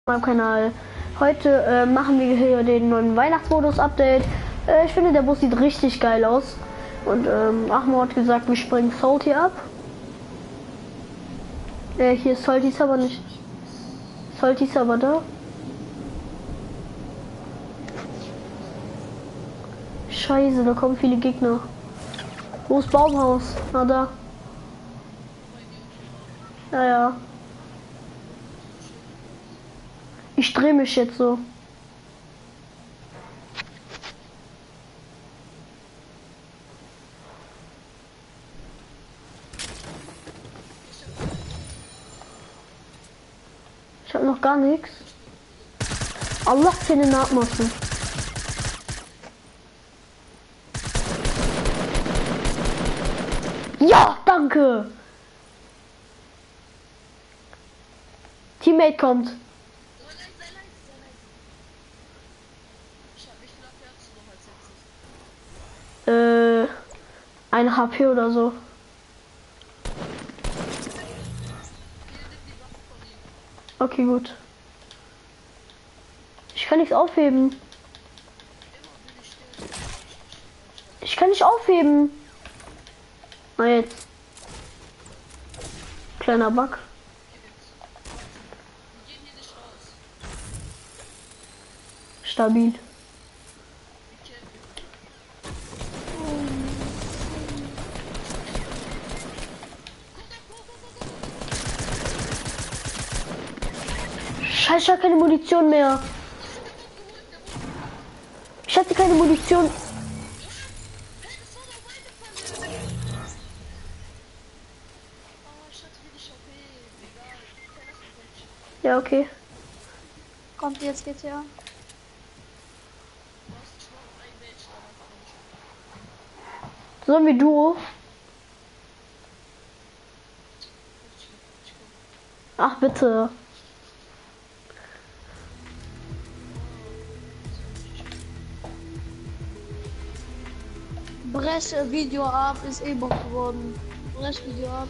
Meinem Kanal. Heute machen wir hier den neuen Weihnachtsmodus-Update. Ich finde, der Bus sieht richtig geil aus. Und Ahmo hat gesagt, wir springen Salty ab. Hier ist Salty aber nicht. Salty ist aber da. Scheiße, da kommen viele Gegner. Wo ist Baumhaus? Na da. Ja, ja. Ich drehe mich jetzt so. Ich habe noch gar nichts. Allah seni ne yapmasın. Ja, danke. Teammate kommt. Ein HP oder so. Okay, gut. Ich kann nichts aufheben. Ich kann nicht aufheben. Na jetzt. Kleiner Bug. Stabil. Scheiße, ich habe keine Munition mehr. Ich hatte keine Munition. Ja, okay. Kommt jetzt GTA. Sollen wir Duo? Ach bitte. Bresche Video ab ist eh Bock geworden. Bresche Video ab.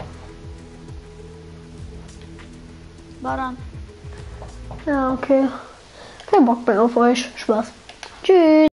Baran. Ja, okay. Kein Bock mehr auf euch. Spaß. Tschüss.